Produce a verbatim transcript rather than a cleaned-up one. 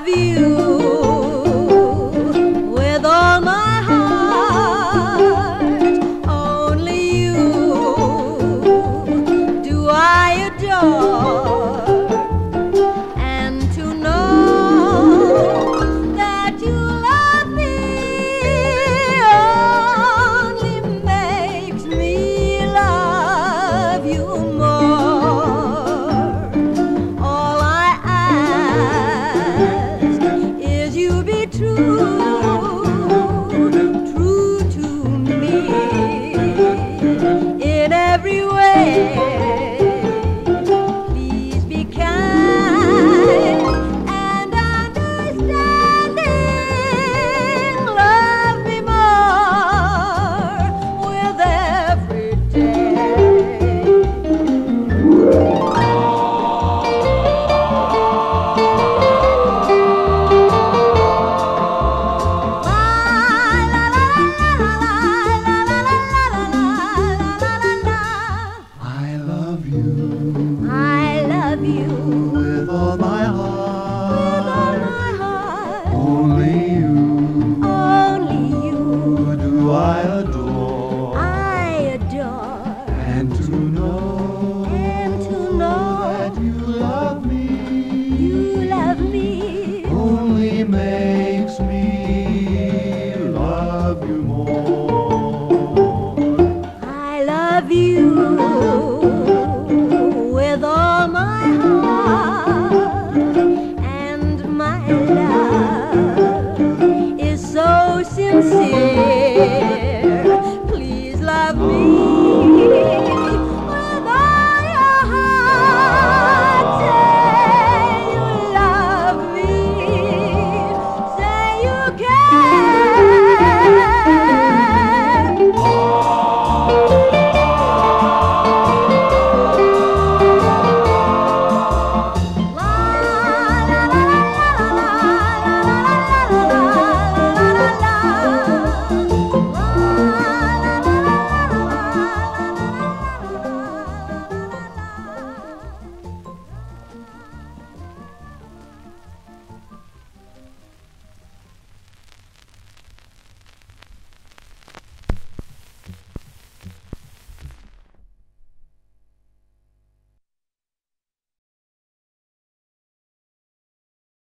you with all my heart. Only you do I adore. And to know that you love me only makes me love you more. All I ask is you be true, true to me in every way. Please be kind and understanding. Love me more with every day. I love you I love you with all my with all heart. my heart. Only you Only you do I adore. I adore. And to know And to know that you love me you love me only makes